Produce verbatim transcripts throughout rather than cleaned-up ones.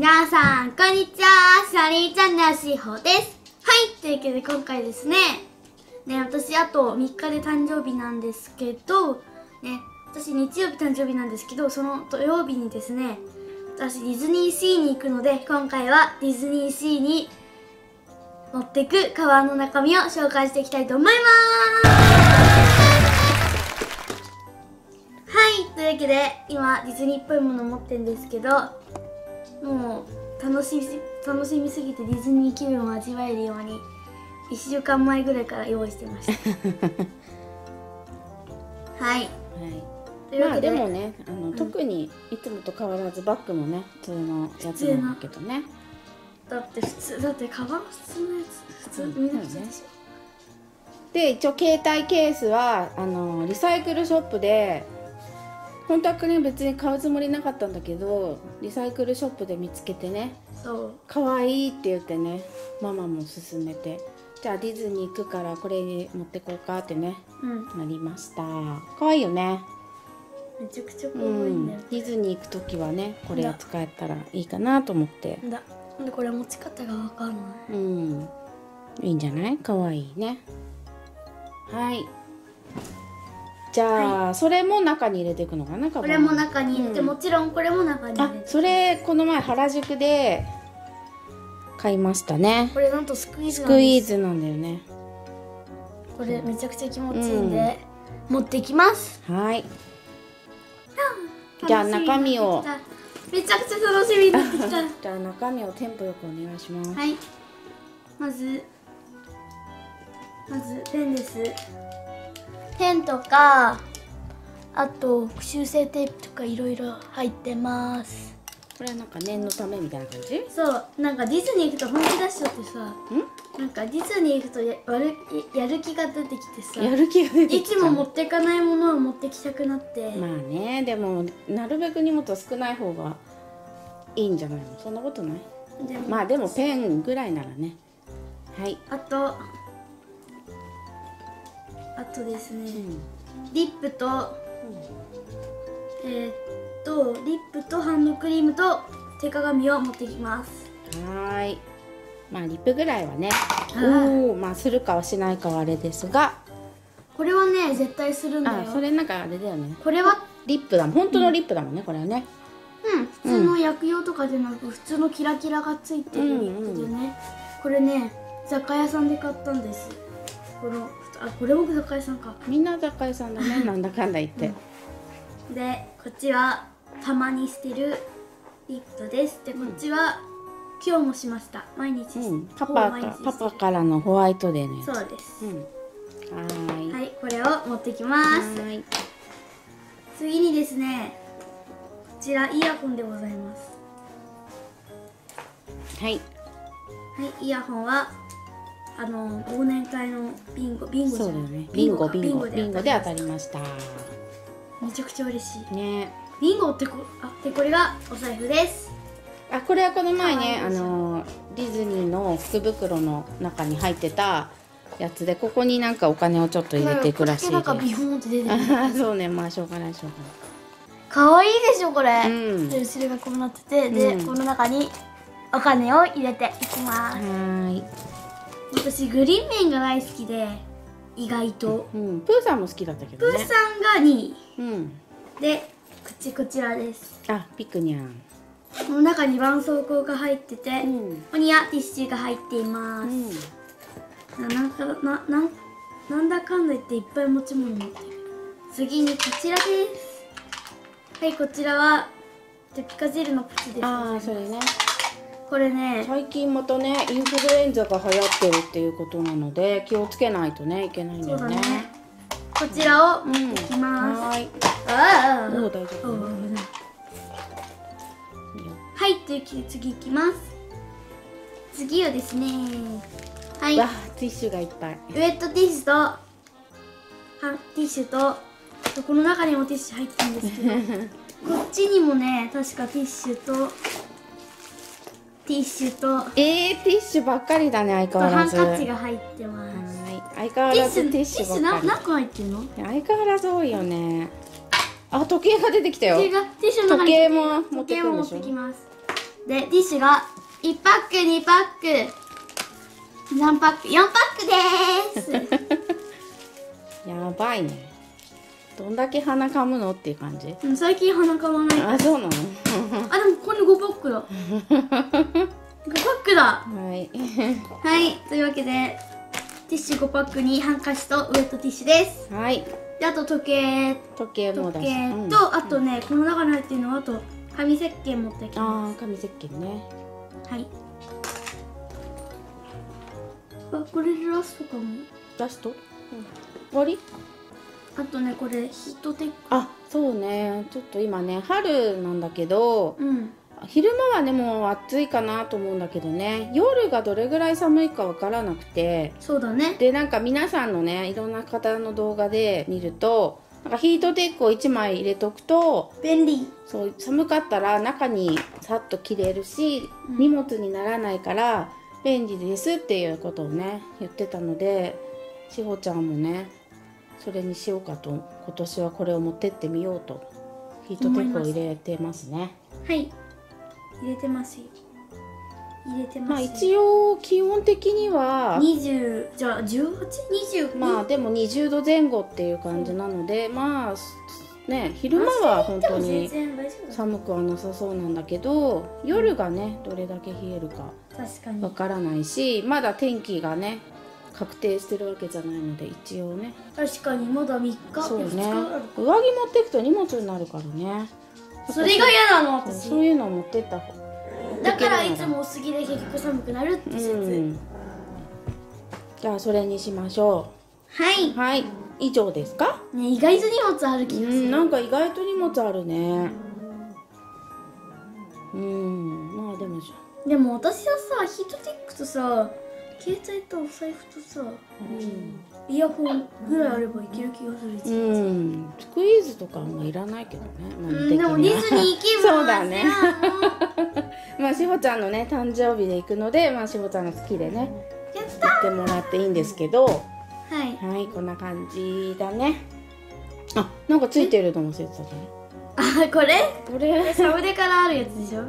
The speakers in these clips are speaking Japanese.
皆さんこんにちは、サリーチャンネルしほです。はい、というわけで今回ですねね、私あとみっかで誕生日なんですけどね、私日曜日誕生日なんですけど、その土曜日にですね、私ディズニーシーに行くので、今回はディズニーシーに持ってくカバンの中身を紹介していきたいと思います。はい、というわけで今ディズニーっぽいもの持ってるんですけど、もう楽しみ楽しみすぎてディズニー気分を味わえるようにいっしゅうかんまえぐらいから用意してましたはい、はい、というわけで、まあ、でもね、あの、うん、特にいつもと変わらずバッグもね普通のやつなんだけどね。だって普通だってカバン普通のやつ普通みんな普通でしょ、うん、で一応携帯ケースはあのリサイクルショップで、本当はね別に買うつもりなかったんだけど、リサイクルショップで見つけてね、そう可愛いって言ってね、ママも勧めて、じゃあディズニー行くからこれに持ってこうかってね、うん、なりました。可愛いよね。めちゃくちゃ可愛いね、うん、ディズニー行く時はねこれ使えたらいいかなと思って。だなんでこれ持ち方がわかんない。うん、いいんじゃない？可愛いね。はい、じゃあ、はい、それも中に入れていくのかな。これも中に入れて、うん、もちろんこれも中に入れて。あ、それこの前原宿で買いましたね。これなんとスクイーズなんです。スクイーズなんだよね。これめちゃくちゃ気持ちいいんで、うん、持ってきます。はい、じゃあ中身をめちゃくちゃ楽しみになってきたじゃあ中身をテンポよくお願いします。はい、まずまずペンです。ペンとか、あと修正テープとかいろいろ入ってます。これはなんか念のためみたいな感じ？そう、なんかディズニー行くと本気出しちゃってさ、んなんかディズニー行くと や, るやる気が出てきてさ、やる気が出てきた。いつも持っていかないものを持ってきたくなって。まあね、でもなるべく荷物は少ない方がいいんじゃないの？そんなことない？でまあでもペンぐらいならね。はい、あとあとですね、うん、リップと、うん、えー、っとリップとハンドクリームと手鏡を持ってきます。はーい、まあリップぐらいはね、おお、まあするかはしないかはあれですが、これはね絶対するんだよ。あ、それなんかあれだよね。これはリップだもん、本当のリップだもんね、うん、これはね。うん、普通の薬用とかでなく、うん、普通のキラキラがついてるリップでね、うんうん、これね雑貨屋さんで買ったんです。このあ、これも雑貨屋さんか。みんな雑貨屋さんだねなんだかんだ言って、うん、でこっちはたまに捨てるリップです。でこっちは、うん、今日もしました。毎日、うん、パパかパパからのホワイトデーのやつ。そうです、うん、はい、はい、これを持ってきます。はい、次にですね、こちらイヤホンでございます。はいはい、イヤホンはあの忘年会のビンゴビンゴじゃない、そうだよね、ビンゴビンゴビンゴで当たりました。めちゃくちゃ嬉しいね。ビンゴってこあでこれがお財布です。あ、これはこの前ね、あのディズニーの福袋の中に入ってたやつで、ここになんかお金をちょっと入れていくらしいで。なんかビヨンって出てる。そうね、まあしょうがないしょうがない。可愛いでしょこれ。うん、で後ろがこうなってて、で、うん、この中にお金を入れていきます。はい。私グリーンメンが大好きで、意外と、うん、プーさんも好きだったけどね。プーさんがにい、うん、でこっちこちらです。あ、ピクニャン。この中に絆創膏が入ってて、うん、ここにはティッシュが入っています。うん、なんかななんなんだかんだ言っていっぱい持ち物持ってる。次にこちらです。はい、こちらはピカジェルの口です。ああ、それね。これね、最近またねインフルエンザが流行ってるっていうことなので気をつけないとねいけないんだよね。そうだね。こちらを持ってきます。はい。ああ、もう大丈夫。はい、というわけで次いきます。次はですね、はい。わ、ティッシュがいっぱい。ウェットティッシュとはティッシュとこの中にもティッシュ入ってるんですけど、こっちにもね確かティッシュと。ティッシュとえー、ティッシュばっかりだね。相変わらずハンカチが入ってます。はい、相変わらずティッシュばっかり。何個入ってるの？相変わらず多いよね。あ、時計が出てきたよ。時計も持ってきます。 でティッシュがいちパックにパックさんパックよんパックでーす。 やばいね。どんだけ鼻かむのっていう感じ。 うん、最近鼻かまない。 あ、そうなの。 あ、でもこれごパックだ。ごパックだ。 はい。 はい、というわけでティッシュごパックにハンカチとウエットティッシュです。 はい。 で、あと時計時計もだし。 時計と、うん、あとね、この中に入ってるのはあと紙石鹸持ってきます。 ああ、紙石鹸ね。 はい。あ、これラストかも。 ラスト？うん、終わり？ あとね、これヒートテック。 あ、そうね。ちょっと今ね、春なんだけど、 うん、 昼間はねもう暑いかなと思うんだけどね、夜がどれぐらい寒いかわからなくて。 そうだね。 で、なんか皆さんのね、いろんな方の動画で見ると、なんかヒートテックをいちまい入れとくと便利。 そう、寒かったら中にさっと着れるし、うん、荷物にならないから便利ですっていうことをね言ってたので、しほちゃんもねそれにしようかと、今年はこれを持ってってみようとヒートテックを入れてますね。 はい、入れてますよ。入れてます。 まあ一応基本的にはにじゅう、じゃあじゅうはち、にじゅう、 まあでもにじゅうどぜん後っていう感じなので、まあね、昼間は本当に寒くはなさそうなんだけど、夜がねどれだけ冷えるかわからないし、まだ天気がね確定してるわけじゃないので、一応ね。 確かにまだみっか。 そうね、上着持っていくと荷物になるからね。 それが嫌なの私。 そういうのを持ってった方だからいつも薄着で結局寒くなるって説、うん、 じゃあそれにしましょう。はい、 はい、以上ですかね。意外と荷物ある気がする。 うん、なんか意外と荷物あるね。うん、まあでもでも私はさ、ヒートテックとさ、携帯とお財布とさ、うん、イヤホンぐらいあればいける気がする。 うん、スクイーズとかあんまいらないけどね。 うん、でもディズニー行けばそうだね。まあしほちゃんのね誕生日で行くので、まあしほちゃんの好きでね行ってもらっていいんですけど、 はい、 はい、こんな感じだね。あ、なんかついてるのもせつだね。 あ、これ？ これサムネからあるやつでしょ。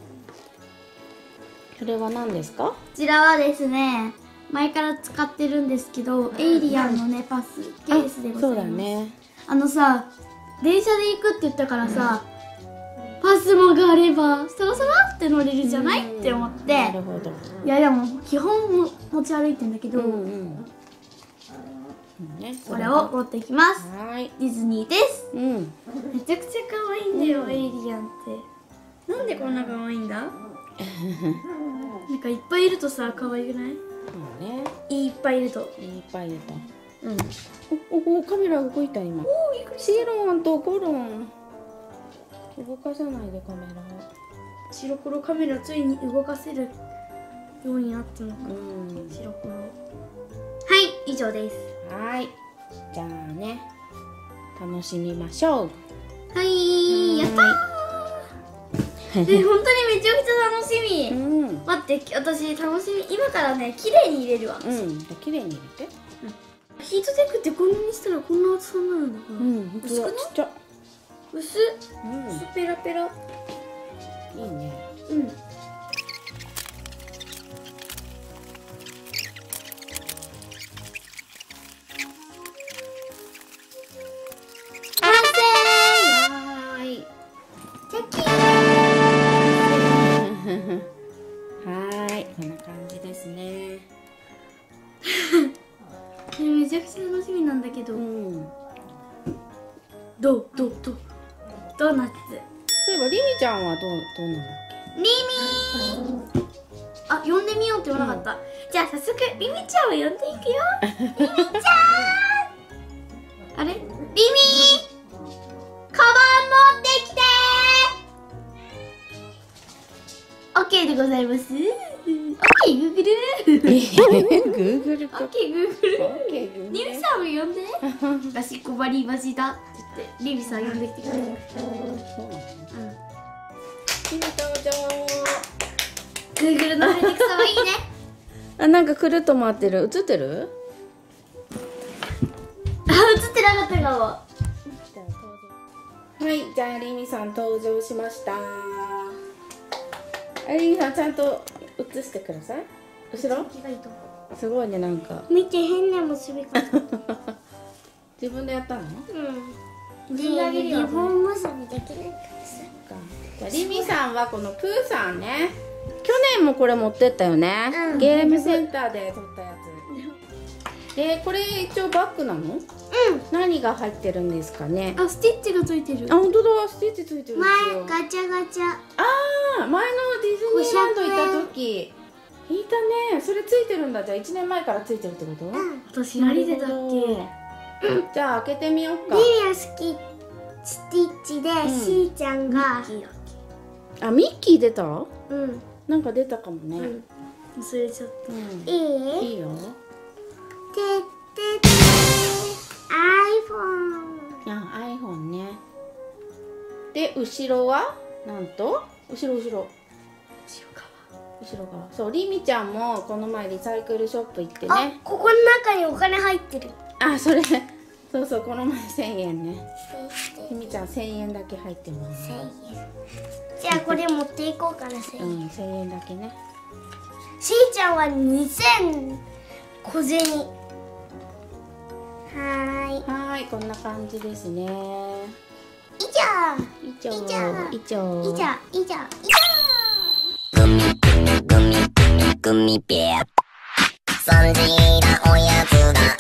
それは何ですか？ こちらはですね、前から使ってるんですけど、エイリアンのねパスケースでございます。 そうだね。 あのさ、電車で行くって言ったからさ、パスモがあればサラサラって乗れるじゃないって思って。 なるほど。 いやでも基本も持ち歩いてんだけど、うんうん、ね、これを持っていきます。はい、ディズニーです。うん、めちゃくちゃ可愛いんだよ、うん、エイリアンって。なんでこんな可愛いんだ？なんかいっぱいいるとさ、可愛くない？ そうね。 いっぱいいると。 いっぱいいると。うん。おお、カメラ動いた今。シロンとコロン。動かさないでカメラ。 白黒カメラついに動かせるようになったのか。うん。白黒。はい、以上です。 はい。じゃあね、楽しみましょう。 はい、やったー。え、本当にめちゃくちゃ楽しみ。うん、待って、私楽しみ。今からね、綺麗に入れるわ。 うん、綺麗に入れて。 うん、ヒートテックってこんなにしたらこんな厚さになるんだから。うん、薄くない？ちっちゃ。薄っ、うん、薄ペラペラ。いいね。 うん。完成。はーい。チェキー。 はい、こんな感じですね。 めちゃくちゃ楽しみなんだけど。うん、どうどうどうドーナツ。 そういえばリミちゃんはどうどうなんだっけ？リミー。あ、呼んでみようって言わなかった。うん、じゃあ早速リミちゃんを呼んでいくよ。リミちゃん。あれ？リミー。カバン持ってきてー。オッケーでございます。オッケーグーグル。 グーグル。 オッケーグーグル。リミさんを呼んで。私困りましたって言ってリミさん呼んできてくれる。リミ登場。 グーグルのハイテクさはいいね。 あ、なんかくるっと回ってる。映ってる？ あ、映ってなかったかも。 はい、じゃあリミさん登場しました。あありみさんちゃんと映してください。後ろすごいね、なんか見て、変な結び方自分でやったの？ うん。で、リボン結びできないからさ。 じゃありみさんはこのプーさんね、去年もこれ持ってったよね、 うん、 ゲームセンターで撮ったやつ。えー、これ一応バッグなの？うん。何が入ってるんですかね？ あ、スティッチがついてる。 あ、本当だ、スティッチついてるんですよ。 前ガチャガチャ。 ああ、前のディズニーランド行った時引いたね。それついてるんだ。じゃあいちねんまえからついてるってこと？うん。 私何でだっけ？ じゃあ開けてみようか。 リリア好きスティッチで、うん、しーちゃんがあ、ミッキー出た？うん。なんか出たかもね。うん、 忘れちゃった。うん、いい？ いいよ。 てってて iPhone。 あ、iPhone ね。で、後ろはなんと後ろ後ろ。後ろ側。後ろ側。そう、りみちゃんもこの前リサイクルショップ行ってね。 あ、ここの中にお金入ってる。 あ、それそうそう、この前せんえんね。りみちゃんせんえんだけ入ってます。 せんえん。じゃあこれ持っていこうかな。せんえん。 うん、せんえんだけね。 しーちゃんはにせん小銭。はーい。 はーい、こんな感じですね。 以上。 以上。以上。 以上。以上。以上。 グミグミグミグミベア。そんじなおやつだ。